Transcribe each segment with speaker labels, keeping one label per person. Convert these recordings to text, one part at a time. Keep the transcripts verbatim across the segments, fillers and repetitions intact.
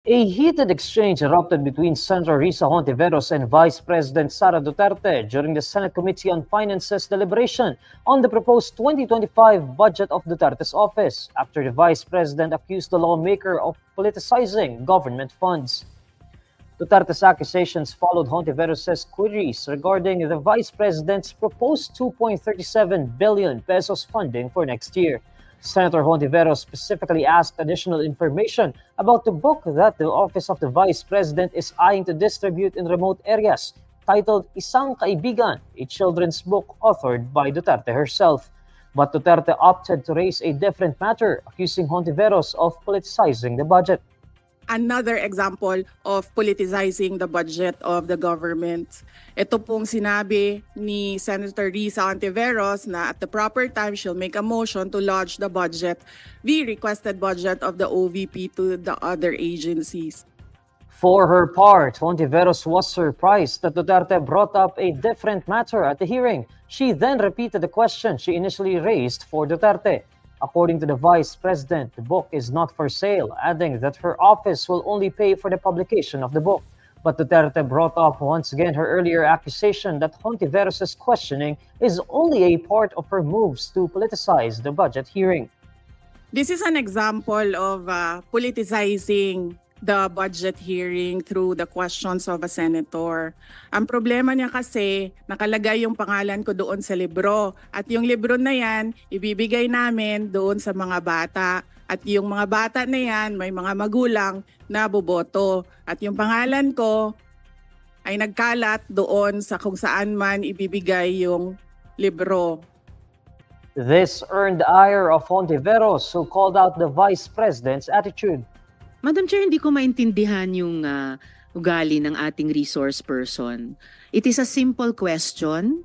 Speaker 1: A heated exchange erupted between Senator Risa Hontiveros and Vice President Sara Duterte during the Senate Committee on Finance's deliberation on the proposed twenty twenty-five budget of Duterte's office, after the Vice President accused the lawmaker of politicizing government funds. Duterte's accusations followed Hontiveros' queries regarding the Vice President's proposed two point three seven billion pesos funding for next year. Senator Hontiveros specifically asked additional information about the book that the Office of the Vice President is eyeing to distribute in remote areas, titled Isang Kaibigan, a children's book authored by Duterte herself. But Duterte opted to raise a different matter, accusing Hontiveros of politicizing the budget.
Speaker 2: Another example of politicizing the budget of the government. Ito pong sinabi ni Senator Risa Hontiveros na at the proper time she'll make a motion to lodge the budget, the requested budget of the O V P to the other agencies.
Speaker 1: For her part, Hontiveros was surprised that Duterte brought up a different matter at the hearing. She then repeated the question she initially raised for Duterte. According to the Vice President, the book is not for sale, adding that her office will only pay for the publication of the book. But Duterte brought up once again her earlier accusation that Hontiveros' questioning is only a part of her moves to politicize the budget hearing.
Speaker 2: This is an example of uh, politicizing the budget hearing through the questions of a senator. Ang problema niya kasi, nakalagay yung pangalan ko doon sa libro. At yung libro na yan, ibibigay namin doon sa mga bata. At yung mga bata na yan, may mga magulang na boboto. At yung pangalan ko ay nagkalat doon sa kung saan man ibibigay yung libro.
Speaker 1: This earned the ire of Hontiveros, who called out the Vice President's attitude.
Speaker 3: Madam Chair, hindi ko maintindihan yung uh, ugali ng ating resource person. It is a simple question.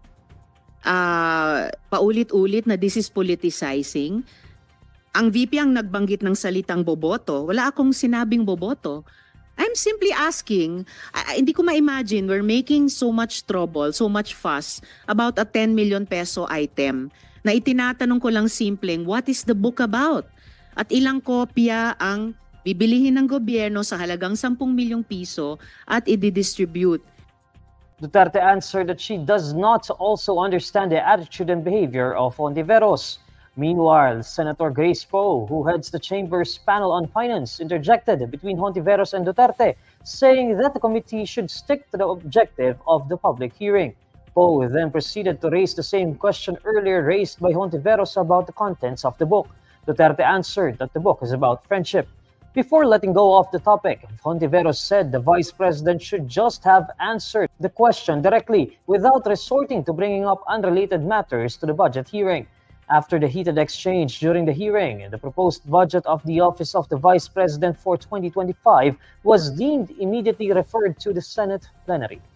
Speaker 3: Uh, paulit-ulit na this is politicizing. Ang V P ang nagbanggit ng salitang boboto. Wala akong sinabing boboto. I'm simply asking, uh, hindi ko ma-imagine we're making so much trouble, so much fuss about a ten million peso item na itinatanong ko lang simpleng, what is the book about? At ilang kopya ang bibilihin ng gobyerno sa halagang sampung milyong piso at i-distribute.
Speaker 1: Duterte answered that she does not also understand the attitude and behavior of Hontiveros. Meanwhile, Senator Grace Poe, who heads the Chamber's panel on finance, interjected between Hontiveros and Duterte, saying that the committee should stick to the objective of the public hearing. Poe then proceeded to raise the same question earlier raised by Hontiveros about the contents of the book. Duterte answered that the book is about friendship. Before letting go of the topic, Hontiveros said the Vice President should just have answered the question directly without resorting to bringing up unrelated matters to the budget hearing. After the heated exchange during the hearing, the proposed budget of the Office of the Vice President for twenty twenty-five was deemed immediately referred to the Senate plenary.